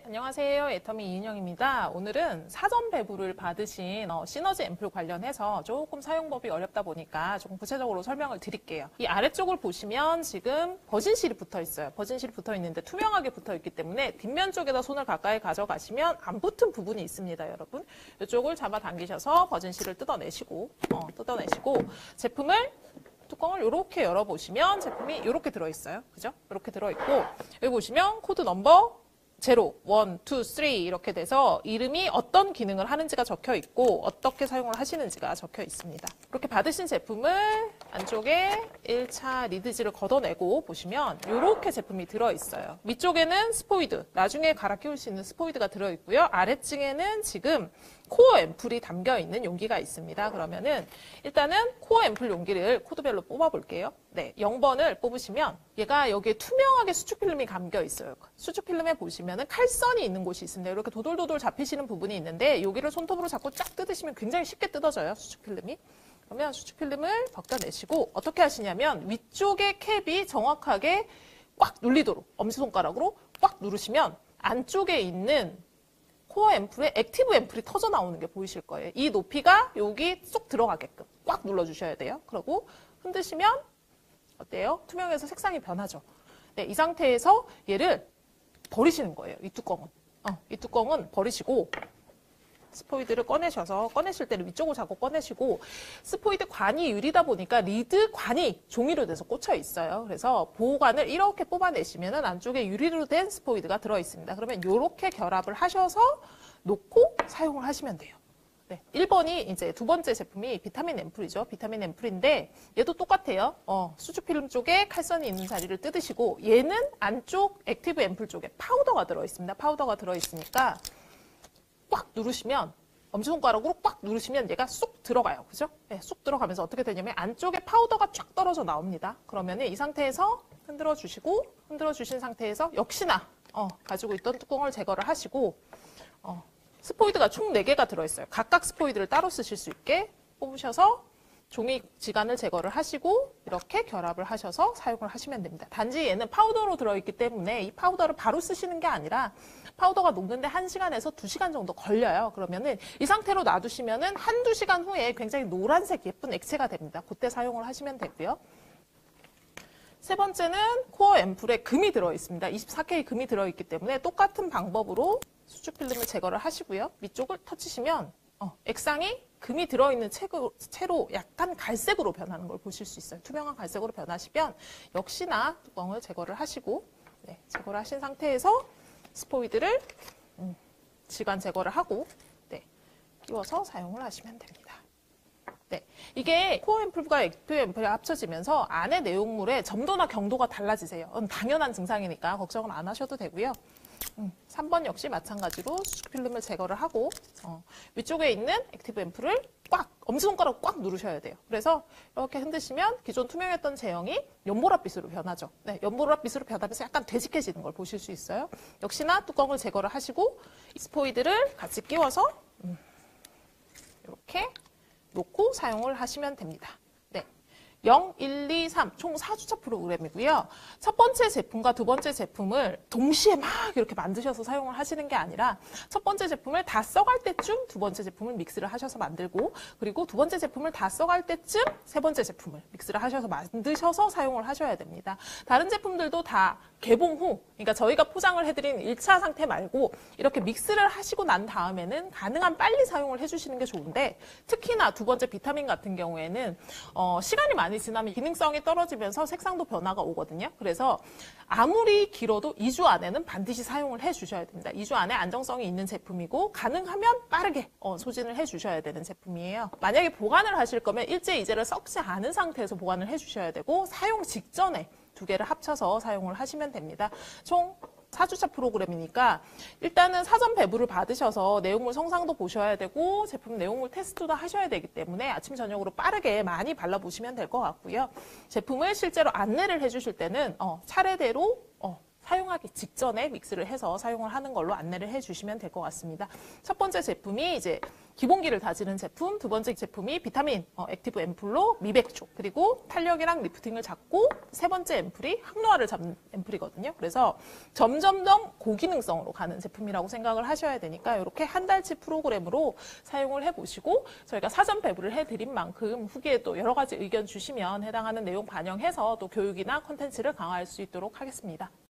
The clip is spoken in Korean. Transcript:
안녕하세요. 애터미 이은영입니다. 오늘은 사전 배부를 받으신 시너지 앰플 관련해서 조금 사용법이 어렵다 보니까 조금 구체적으로 설명을 드릴게요. 이 아래쪽을 보시면 지금 버진실이 붙어 있어요. 버진실이 붙어 있는데 투명하게 붙어 있기 때문에 뒷면 쪽에다 손을 가까이 가져가시면 안 붙은 부분이 있습니다, 여러분. 이쪽을 잡아당기셔서 버진실을 뜯어내시고 제품을 뚜껑을 이렇게 열어보시면 제품이 이렇게 들어있어요. 그죠? 이렇게 들어있고 여기 보시면 코드 넘버 0, 1, 2, 3 이렇게 돼서 이름이 어떤 기능을 하는지가 적혀 있고 어떻게 사용을 하시는지가 적혀 있습니다. 이렇게 받으신 제품을 안쪽에 1차 리드지를 걷어내고 보시면 이렇게 제품이 들어있어요. 위쪽에는 스포이드, 나중에 갈아 끼울 수 있는 스포이드가 들어있고요. 아래층에는 지금 코어 앰플이 담겨있는 용기가 있습니다. 그러면은 일단은 코어 앰플 용기를 코드별로 뽑아볼게요. 네, 0번을 뽑으시면 얘가 여기에 투명하게 수축 필름이 감겨 있어요. 수축 필름에 보시면은 칼선이 있는 곳이 있습니다. 이렇게 도돌도돌 잡히시는 부분이 있는데 여기를 손톱으로 잡고 쫙 뜯으시면 굉장히 쉽게 뜯어져요. 수축 필름이. 그러면 수축 필름을 벗겨내시고 어떻게 하시냐면 위쪽에 캡이 정확하게 꽉 눌리도록 엄지손가락으로 꽉 누르시면 안쪽에 있는 코어 앰플에 액티브 앰플이 터져 나오는 게 보이실 거예요. 이 높이가 여기 쏙 들어가게끔 꽉 눌러주셔야 돼요. 그리고 흔드시면 어때요? 투명해서 색상이 변하죠. 네, 이 상태에서 얘를 버리시는 거예요. 이 뚜껑은. 이 뚜껑은 버리시고 스포이드를 꺼내셔서 꺼내실 때는 위쪽을 잡고 꺼내시고 스포이드 관이 유리다 보니까 리드 관이 종이로 돼서 꽂혀 있어요. 그래서 보호관을 이렇게 뽑아내시면 안쪽에 유리로 된 스포이드가 들어있습니다. 그러면 이렇게 결합을 하셔서 놓고 사용을 하시면 돼요. 네, 1번이 이제 두 번째 제품이 비타민 앰플이죠. 비타민 앰플인데 얘도 똑같아요. 수축 필름 쪽에 칼선이 있는 자리를 뜯으시고 얘는 안쪽 액티브 앰플 쪽에 파우더가 들어있습니다. 파우더가 들어있으니까 꽉 누르시면 엄지손가락으로 꽉 누르시면 얘가 쏙 들어가요. 그죠? 네, 쏙 들어가면서 어떻게 되냐면 안쪽에 파우더가 쫙 떨어져 나옵니다. 그러면 이 상태에서 흔들어 주시고 흔들어 주신 상태에서 역시나 가지고 있던 뚜껑을 제거를 하시고 스포이드가 총 4개가 들어있어요. 각각 스포이드를 따로 쓰실 수 있게 뽑으셔서 종이 지간을 제거를 하시고 이렇게 결합을 하셔서 사용을 하시면 됩니다. 단지 얘는 파우더로 들어있기 때문에 이 파우더를 바로 쓰시는 게 아니라 파우더가 녹는데 1시간에서 2시간 정도 걸려요. 그러면은 이 상태로 놔두시면은 한두 시간 후에 굉장히 노란색 예쁜 액체가 됩니다. 그때 사용을 하시면 되고요. 세 번째는 코어 앰플에 금이 들어있습니다. 24K 금이 들어있기 때문에 똑같은 방법으로 수축 필름을 제거를 하시고요. 위쪽을 터치시면 액상이 금이 들어있는 채로 약간 갈색으로 변하는 걸 보실 수 있어요. 투명한 갈색으로 변하시면 역시나 뚜껑을 제거를 하시고 제거를 하신 상태에서 스포이드를 지간 제거를 하고 끼워서 사용을 하시면 됩니다. 네, 이게 코어 앰플과 액티브 앰플이 합쳐지면서 안에 내용물의 점도나 경도가 달라지세요. 당연한 증상이니까 걱정을 안 하셔도 되고요. 3번 역시 마찬가지로 수축 필름을 제거를 하고 위쪽에 있는 액티브 앰플을 꽉 엄지손가락 꽉 누르셔야 돼요. 그래서 이렇게 흔드시면 기존 투명했던 제형이 연보랏빛으로 변하죠. 네, 연보랏빛으로 변하면서 약간 되직해지는 걸 보실 수 있어요. 역시나 뚜껑을 제거를 하시고 스포이드를 같이 끼워서 이렇게 놓고 사용을 하시면 됩니다. 0, 1, 2, 3 총 4주차 프로그램이고요. 첫 번째 제품과 두 번째 제품을 동시에 막 이렇게 만드셔서 사용을 하시는 게 아니라 첫 번째 제품을 다 써갈 때쯤 두 번째 제품을 믹스를 하셔서 만들고 그리고 두 번째 제품을 다 써갈 때쯤 세 번째 제품을 믹스를 하셔서 만드셔서 사용을 하셔야 됩니다. 다른 제품들도 다 개봉 후, 그러니까 저희가 포장을 해드린 1차 상태 말고 이렇게 믹스를 하시고 난 다음에는 가능한 빨리 사용을 해주시는 게 좋은데 특히나 두 번째 비타민 같은 경우에는 시간이 많이 지나면 기능성이 떨어지면서 색상도 변화가 오거든요. 그래서 아무리 길어도 2주 안에는 반드시 사용을 해주셔야 됩니다. 2주 안에 안정성이 있는 제품이고 가능하면 빠르게 소진을 해주셔야 되는 제품이에요. 만약에 보관을 하실 거면 일제이제를 썩지 않은 상태에서 보관을 해주셔야 되고 사용 직전에 두 개를 합쳐서 사용을 하시면 됩니다. 총 4주차 프로그램이니까 일단은 사전 배부를 받으셔서 내용물 성상도 보셔야 되고 제품 내용물 테스트도 하셔야 되기 때문에 아침 저녁으로 빠르게 많이 발라보시면 될 것 같고요. 제품을 실제로 안내를 해주실 때는 차례대로 사용하기 직전에 믹스를 해서 사용을 하는 걸로 안내를 해주시면 될 것 같습니다. 첫 번째 제품이 이제 기본기를 다지는 제품, 두 번째 제품이 비타민 액티브 앰플로 미백초, 그리고 탄력이랑 리프팅을 잡고 세 번째 앰플이 항노화를 잡는 앰플이거든요. 그래서 점점 더 고기능성으로 가는 제품이라고 생각을 하셔야 되니까 이렇게 한 달치 프로그램으로 사용을 해보시고 저희가 사전 배부를 해드린 만큼 후기에 또 여러 가지 의견 주시면 해당하는 내용 반영해서 또 교육이나 콘텐츠를 강화할 수 있도록 하겠습니다.